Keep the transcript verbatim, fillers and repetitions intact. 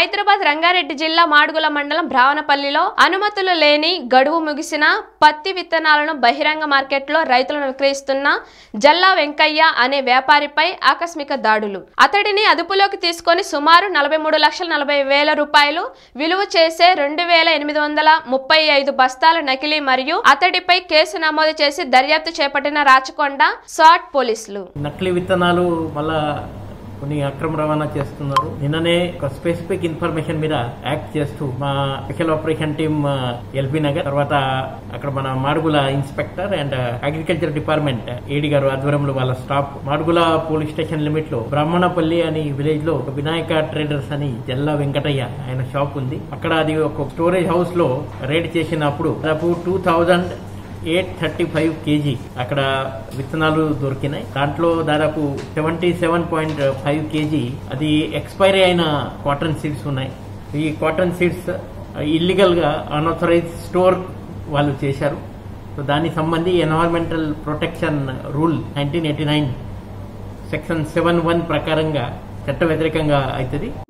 హైదరాబాద్ రంగారెడ్డి జిల్లా మాడుగుల మండలం బ్రావనపల్లిలో అనుమతులు లేని గడువు ముగిసిన పత్తి విత్తనాలను బహిరంగ మార్కెట్లో రైతులను విక్రయిస్తున్న జల్లా వెంకయ్య అనే వ్యాపారిపై ఆకస్మిక దాడులు. అతడిని అదుపులోకి తీసుకొని సుమారు నలభై మూడు లక్షల నలభై వేల రూపాయలు విలువ చేసే రెండు వేల ఎనిమిది వందల ముప్పై ఐదు బస్తాల నకిలీ మరియు అతడిపై కేసు నమోదు చేసి దర్యాప్తు చేపట్టిన రాచకొండ సాట్ పోలీసులు. నకిలీ విత్తనాలు మళ్ళా కొన్ని అక్రమ రవాణా చేస్తున్నారు. నిన్ననే ఒక స్పెసిఫిక్ ఇన్ఫర్మేషన్ మీద యాక్ట్ చేస్తూ మా special operation team LB Nagar, తర్వాత అక్కడ మన Madugula inspector and agriculture department AD గారు ఆధ్వర్యంలో వాళ్ళ staff Madugula police station limit లో బ్రాహ్మణపల్లి అని విలేజ్ లో వినాయక ట్రేడర్స్ అని జల్లా వెంకటయ్య ఆయన షాప్ ఉంది. అక్కడ అది ఒక స్టోరేజ్ హౌస్ లో రైడ్ చేసినప్పుడు దాదాపు two thousand eight thirty five kg అక్కడ విత్తనాలు దొరికినాయి. దాంట్లో దాదాపు seventy seven point five kg అది ఎక్స్పైరీ అయిన కాటన్ సీడ్స్ ఉన్నాయి. ఈ కాటన్ సీడ్స్ ఇల్లీగల్ గా అన్ఆథరైజ్ స్టోర్ వాళ్ళు చేశారు. సో దానికి సంబంధించి environmental protection rule nineteen eighty nine section seven one ప్రకారంగా చట్ట వ్యతిరేకంగా అవుతుంది.